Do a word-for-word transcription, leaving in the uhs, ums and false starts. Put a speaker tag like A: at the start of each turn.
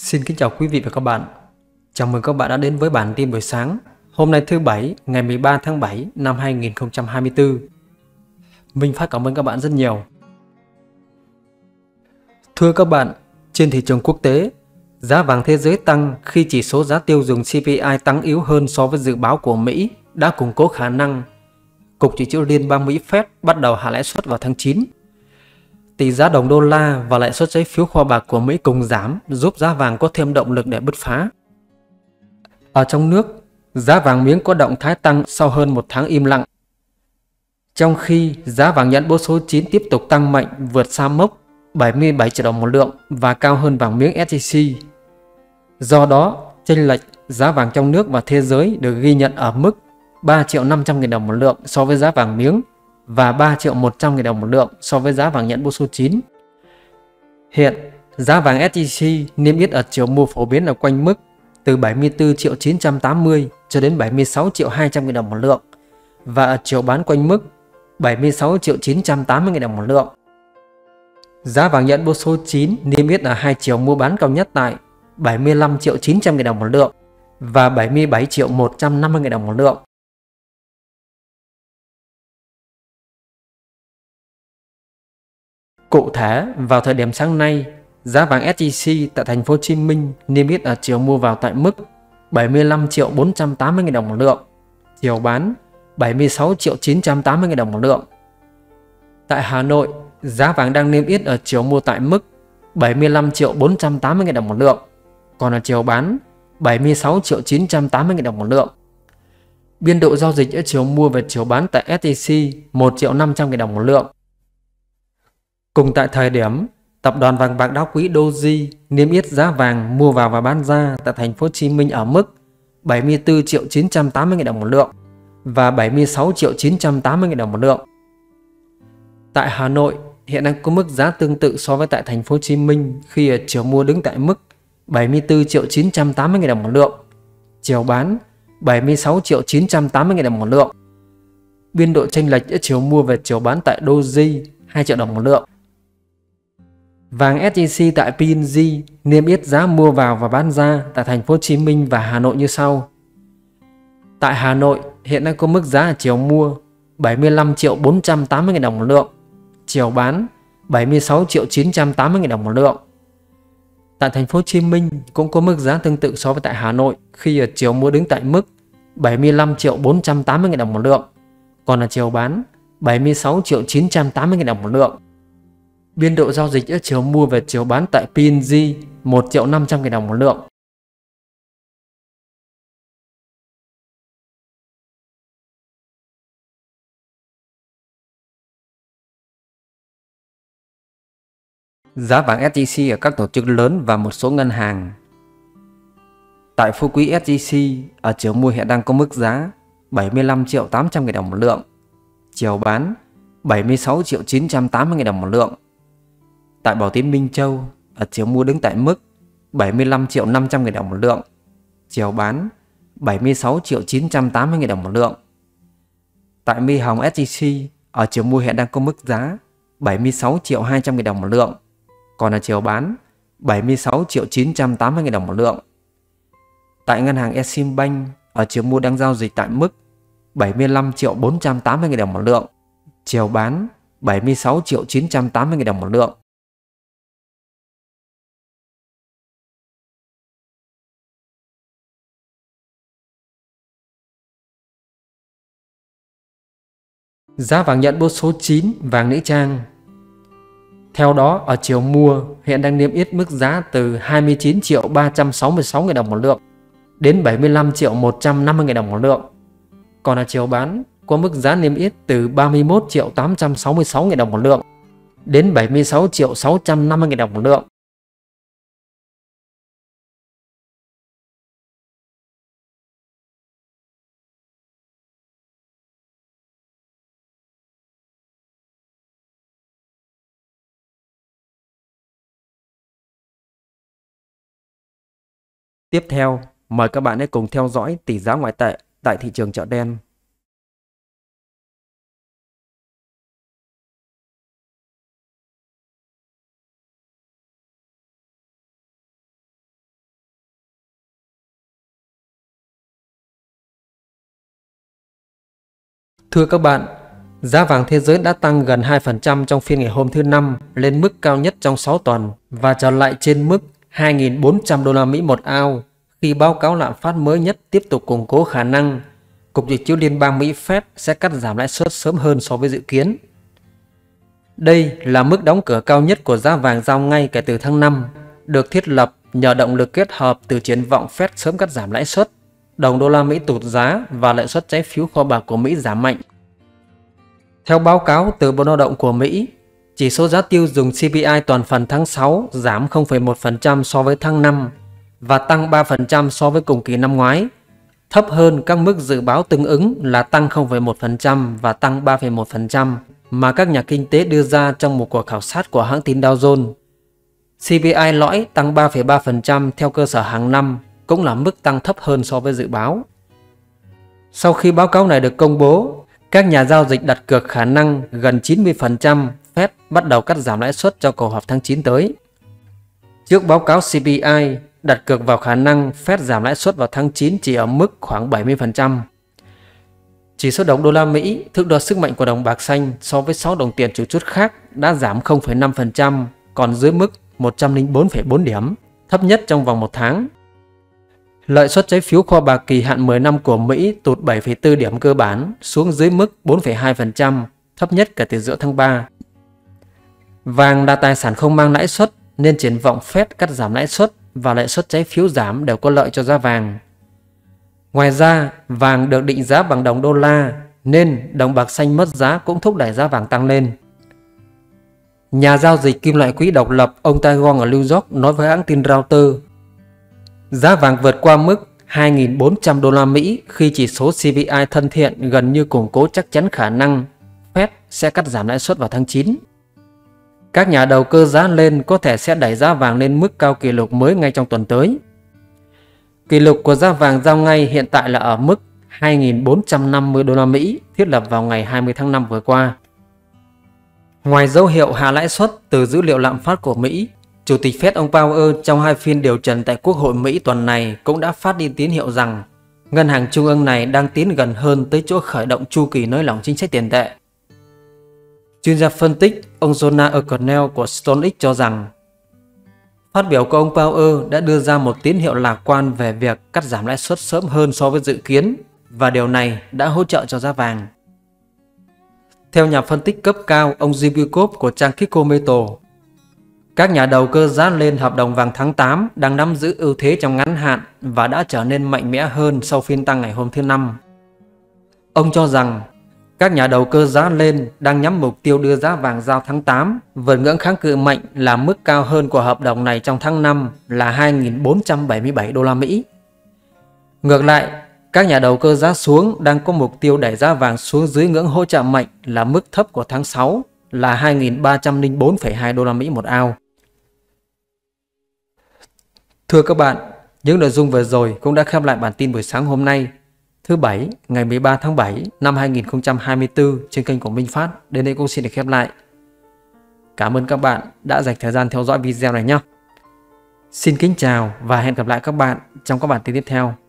A: Xin kính chào quý vị và các bạn. Chào mừng các bạn đã đến với bản tin buổi sáng. Hôm nay thứ Bảy, ngày mười ba tháng bảy năm hai nghìn không trăm hai mươi tư. Minh Phát cảm ơn các bạn rất nhiều. Thưa các bạn, trên thị trường quốc tế, giá vàng thế giới tăng khi chỉ số giá tiêu dùng xê pê i tăng yếu hơn so với dự báo của Mỹ đã củng cố khả năng Cục Dự trữ Liên bang Mỹ Fed bắt đầu hạ lãi suất vào tháng chín. Tỷ giá đồng đô la và lãi suất trái phiếu kho bạc của Mỹ cùng giảm, giúp giá vàng có thêm động lực để bứt phá. Ở trong nước, giá vàng miếng có động thái tăng sau hơn một tháng im lặng. Trong khi giá vàng nhẫn bố số chín tiếp tục tăng mạnh, vượt xa mốc bảy mươi bảy triệu đồng một lượng và cao hơn vàng miếng ét gi xê. Do đó, chênh lệch giá vàng trong nước và thế giới được ghi nhận ở mức ba triệu năm trăm nghìn đồng một lượng so với giá vàng miếng và ba triệu một trăm nghìn đồng một lượng so với giá vàng nhẫn bố số chín. Hiện, giá vàng ét gi xê niêm yết ở chiều mua phổ biến ở quanh mức từ bảy mươi tư triệu chín trăm tám mươi cho đến bảy mươi sáu triệu hai trăm nghìn đồng một lượng và ở chiều bán quanh mức bảy mươi sáu triệu chín trăm tám mươi nghìn đồng một lượng. Giá vàng nhẫn bố số chín niêm yết ở hai chiều mua bán cao nhất tại bảy mươi lăm triệu chín trăm nghìn đồng một lượng và bảy mươi bảy triệu một trăm năm mươi nghìn đồng một lượng. Cụ thể, vào thời điểm sáng nay, giá vàng ét gi xê tại thành phố Hồ Chí Minh niêm yết ở chiều mua vào tại mức bảy mươi lăm triệu bốn trăm tám mươi nghìn đồng một lượng, chiều bán bảy mươi sáu triệu chín trăm tám mươi nghìn đồng một lượng. Tại Hà Nội, giá vàng đang niêm yết ở chiều mua tại mức bảy mươi lăm triệu bốn trăm tám mươi nghìn đồng một lượng, còn ở chiều bán bảy mươi sáu triệu chín trăm tám mươi nghìn đồng một lượng. Biên độ giao dịch ở chiều mua và chiều bán tại ét gi xê một triệu năm trăm nghìn đồng một lượng. Cùng tại thời điểm, tập đoàn vàng bạc đá quý Doji niêm yết giá vàng mua vào và bán ra tại thành phố Hồ Chí Minh ở mức bảy mươi tư triệu chín trăm tám mươi nghìn đồng một lượng và bảy mươi sáu triệu chín trăm tám mươi nghìn đồng một lượng. Tại Hà Nội, hiện đang có mức giá tương tự so với tại thành phố Hồ Chí Minh khi ở chiều mua đứng tại mức bảy mươi tư triệu chín trăm tám mươi nghìn đồng một lượng, chiều bán bảy mươi sáu triệu chín trăm tám mươi nghìn đồng một lượng. Biên độ chênh lệch giữa chiều mua và chiều bán tại Doji hai triệu đồng một lượng. Vàng ét gi xê tại pê en giê niêm yết giá mua vào và bán ra tại thành phố Hồ Chí Minh và Hà Nội như sau. Tại Hà Nội, hiện đang có mức giá ở chiều mua bảy mươi lăm triệu bốn trăm tám mươi nghìn đồng một lượng, chiều bán bảy mươi sáu triệu chín trăm tám mươi nghìn đồng một lượng. Tại thành phố Hồ Chí Minh cũng có mức giá tương tự so với tại Hà Nội khi ở chiều mua đứng tại mức bảy mươi lăm triệu bốn trăm tám mươi nghìn đồng một lượng, còn ở chiều bán bảy mươi sáu triệu chín trăm tám mươi nghìn đồng một lượng. Biên độ giao dịch ở chiều mua và chiều bán tại pê en giê một triệu năm trăm nghìn đồng một lượng. Giá vàng ét gi xê ở các tổ chức lớn và một số ngân hàng. Tại Phú Quý ét gi xê ở chiều mua hiện đang có mức giá bảy mươi lăm triệu tám trăm nghìn đồng một lượng, chiều bán bảy mươi sáu triệu chín trăm tám mươi nghìn đồng một lượng. Tại Bảo Tín Minh Châu ở chiều mua đứng tại mức bảy mươi lăm triệu năm trăm nghìn đồng một lượng, chiều bán bảy mươi sáu triệu chín trăm tám mươi nghìn đồng một lượng. Tại My Hồng ét gi xê ở chiều mua hiện đang có mức giá bảy mươi sáu triệu hai trăm nghìn đồng một lượng, còn ở chiều bán bảy mươi sáu triệu chín trăm tám mươi nghìn đồng một lượng. Tại ngân hàng Eximbank ở chiều mua đang giao dịch tại mức bảy mươi lăm triệu bốn trăm tám mươi nghìn đồng một lượng, chiều bán bảy mươi sáu triệu chín trăm tám mươi nghìn đồng một lượng. Giá vàng nhẫn bố số chín vàng nữ trang. Theo đó, ở chiều mua hiện đang niêm yết mức giá từ hai mươi chín triệu ba trăm sáu mươi sáu nghìn đồng một lượng đến bảy mươi lăm triệu một trăm năm mươi nghìn đồng một lượng. Còn ở chiều bán có mức giá niêm yết từ ba mươi mốt triệu tám trăm sáu mươi sáu nghìn đồng một lượng đến bảy mươi sáu triệu sáu trăm năm mươi nghìn đồng một lượng. Tiếp theo, mời các bạn hãy cùng theo dõi tỷ giá ngoại tệ tại thị trường chợ đen. Thưa các bạn, giá vàng thế giới đã tăng gần hai phần trăm trong phiên ngày hôm thứ Năm lên mức cao nhất trong sáu tuần và trở lại trên mức hai nghìn bốn trăm đô la Mỹ một ounce khi báo cáo lạm phát mới nhất tiếp tục củng cố khả năng Cục Dự trữ Liên bang Mỹ Fed sẽ cắt giảm lãi suất sớm hơn so với dự kiến. Đây là mức đóng cửa cao nhất của giá vàng giao ngay kể từ tháng năm, được thiết lập nhờ động lực kết hợp từ triển vọng Fed sớm cắt giảm lãi suất, đồng đô la Mỹ tụt giá và lãi suất trái phiếu kho bạc của Mỹ giảm mạnh. Theo báo cáo từ Bộ Lao động của Mỹ, chỉ số giá tiêu dùng xê pê i toàn phần tháng sáu giảm không phẩy một phần trăm so với tháng năm và tăng ba phần trăm so với cùng kỳ năm ngoái, thấp hơn các mức dự báo tương ứng là tăng không phẩy một phần trăm và tăng ba phẩy một phần trăm mà các nhà kinh tế đưa ra trong một cuộc khảo sát của hãng tin Dow Jones. xê pê i lõi tăng ba phẩy ba phần trăm theo cơ sở hàng năm, cũng là mức tăng thấp hơn so với dự báo. Sau khi báo cáo này được công bố, các nhà giao dịch đặt cược khả năng gần chín mươi phần trăm Fed bắt đầu cắt giảm lãi suất cho cuộc họp tháng chín tới. Trước báo cáo xê pê i, đặt cược vào khả năng Fed giảm lãi suất vào tháng chín chỉ ở mức khoảng bảy mươi phần trăm. Chỉ số đồng đô la Mỹ, thước đo sức mạnh của đồng bạc xanh so với sáu đồng tiền chủ chốt khác đã giảm không phẩy năm phần trăm, còn dưới mức một trăm lẻ bốn phẩy bốn điểm, thấp nhất trong vòng một tháng. Lợi suất trái phiếu kho bạc kỳ hạn mười năm của Mỹ tụt bảy phẩy bốn điểm cơ bản xuống dưới mức bốn phẩy hai phần trăm, thấp nhất kể từ giữa tháng ba. Vàng là tài sản không mang lãi suất nên triển vọng Fed cắt giảm lãi suất và lãi suất trái phiếu giảm đều có lợi cho giá vàng. Ngoài ra, vàng được định giá bằng đồng đô la nên đồng bạc xanh mất giá cũng thúc đẩy giá vàng tăng lên. Nhà giao dịch kim loại quý độc lập ông Taegon ở New York nói với hãng tin Reuters, giá vàng vượt qua mức hai nghìn bốn trăm đô la Mỹ khi chỉ số xê pê i thân thiện gần như củng cố chắc chắn khả năng Fed sẽ cắt giảm lãi suất vào tháng chín. Các nhà đầu cơ giá lên có thể sẽ đẩy giá vàng lên mức cao kỷ lục mới ngay trong tuần tới. Kỷ lục của giá vàng giao ngay hiện tại là ở mức hai nghìn bốn trăm năm mươi đô la Mỹ thiết lập vào ngày hai mươi tháng năm vừa qua. Ngoài dấu hiệu hạ lãi suất từ dữ liệu lạm phát của Mỹ, Chủ tịch Fed ông Powell trong hai phiên điều trần tại Quốc hội Mỹ tuần này cũng đã phát đi tín hiệu rằng ngân hàng trung ương này đang tiến gần hơn tới chỗ khởi động chu kỳ nới lỏng chính sách tiền tệ. Chuyên gia phân tích ông Jonah O'Connell của StoneX cho rằng phát biểu của ông Powell đã đưa ra một tín hiệu lạc quan về việc cắt giảm lãi suất sớm hơn so với dự kiến và điều này đã hỗ trợ cho giá vàng. Theo nhà phân tích cấp cao ông Jim Wyckoff của trang Kitco Metal, các nhà đầu cơ giá lên hợp đồng vàng tháng tám đang nắm giữ ưu thế trong ngắn hạn và đã trở nên mạnh mẽ hơn sau phiên tăng ngày hôm thứ Năm. Ông cho rằng các nhà đầu cơ giá lên đang nhắm mục tiêu đưa giá vàng giao tháng tám vượt ngưỡng kháng cự mạnh là mức cao hơn của hợp đồng này trong tháng năm là hai nghìn bốn trăm bảy mươi bảy đô la Mỹ. Ngược lại, các nhà đầu cơ giá xuống đang có mục tiêu đẩy giá vàng xuống dưới ngưỡng hỗ trợ mạnh là mức thấp của tháng sáu là hai nghìn ba trăm lẻ bốn phẩy hai đô la Mỹ một ounce. Thưa các bạn, những nội dung vừa rồi cũng đã khép lại bản tin buổi sáng hôm nay, thứ Bảy, ngày mười ba tháng bảy năm hai nghìn không trăm hai mươi tư trên kênh của Minh Phát. Đến đây cũng xin được khép lại. Cảm ơn các bạn đã dành thời gian theo dõi video này nhé. Xin kính chào và hẹn gặp lại các bạn trong các bản tin tiếp theo.